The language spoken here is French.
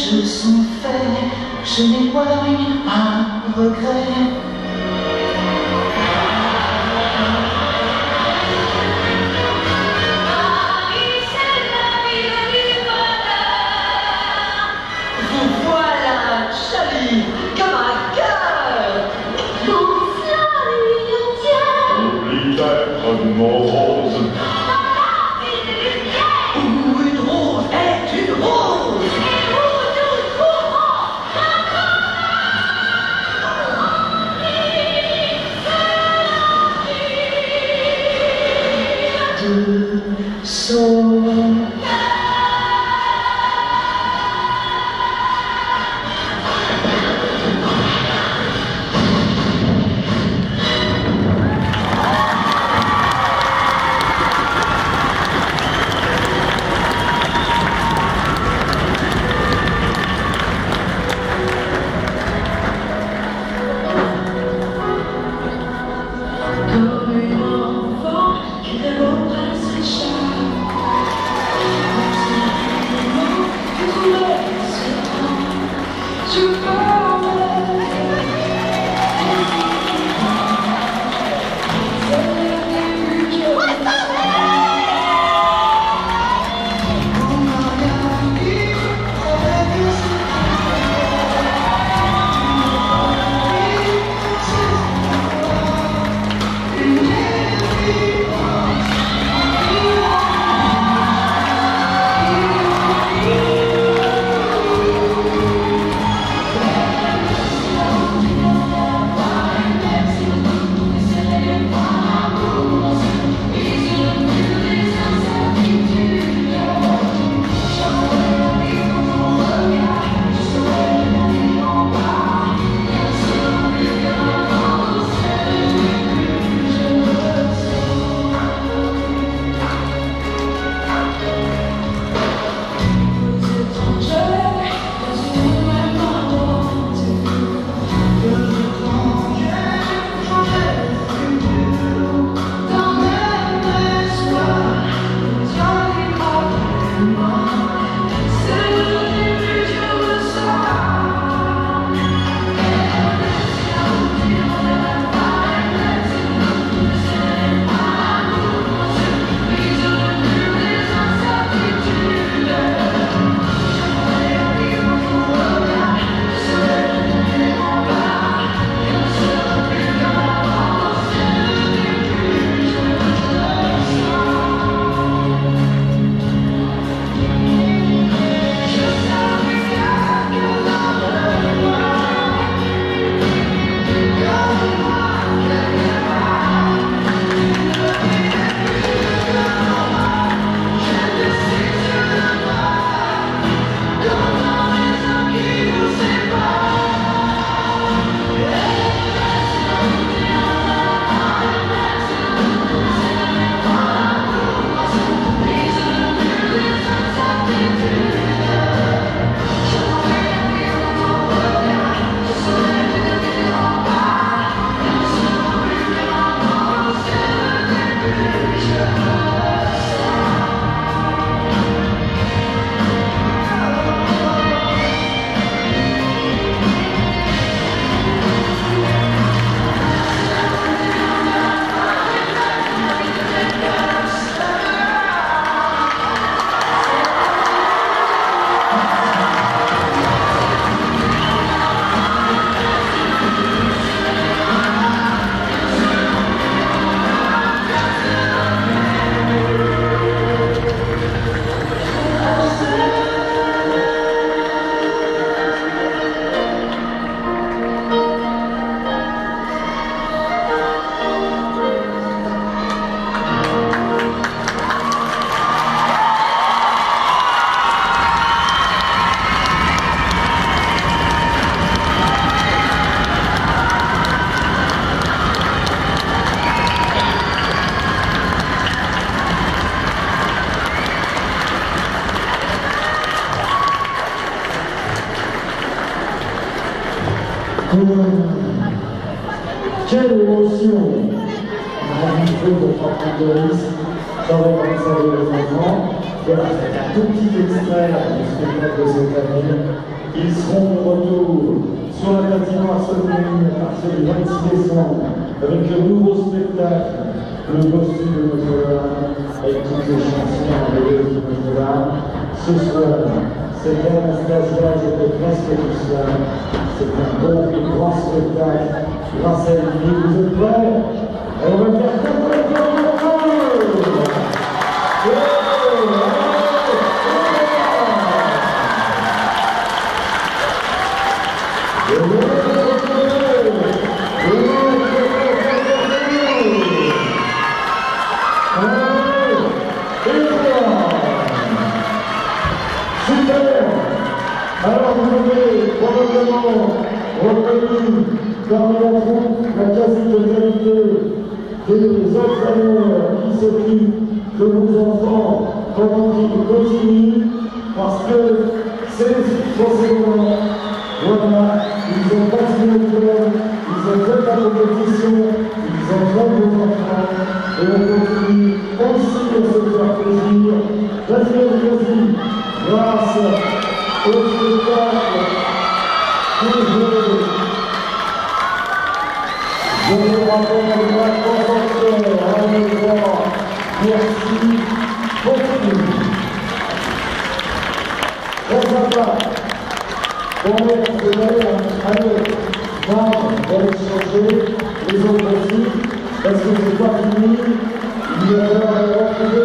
jeux sont faits, je n'éloigne un regret. Paris, c'est la ville du bonheur. Vous voilà, Charlie, comme un cœur. Dans la nuit entière, Oublie d'être morose. Où une rose est une rose. et où nous trouvons Deux sauts. Comme une enfant qui rêve au prince Richard. Je Quelle émotion! faut pour pas prendre de risques. Ça va comme ça les enfants. Voilà, c'est un tout petit extrait du spectacle de cette année. Ils seront de retour sur la patinoire Soleil à partir du 26 décembre avec le nouveau spectacle, le costume de Notre-Dame, avec toutes les chansons de Notre-Dame. Ce soir, c'est Anastasia, j'étais presque tout seul. C'est un bon et grand spectacle grâce à lui. Vous êtes prêts? Et on va faire complètement le monde. Alors vous avez probablement reconnu parmi la troupe la quasi-totalité des entraîneurs qui s'occupent de vos enfants pendant qu'ils continuent, parce que c'est forcément, voilà, ils ont passé le club, ils ont fait la compétition, ils ont fait vos enfants, et on continue aussi à se faire plaisir. Vas-y, grâce au spectacle je vous rappelle la concentrée à l'endroit. Merci, continue. Très sympa. Bon, vous allez, Marc, vous allez changer, les autres aussi, parce que c'est pas fini. Il y a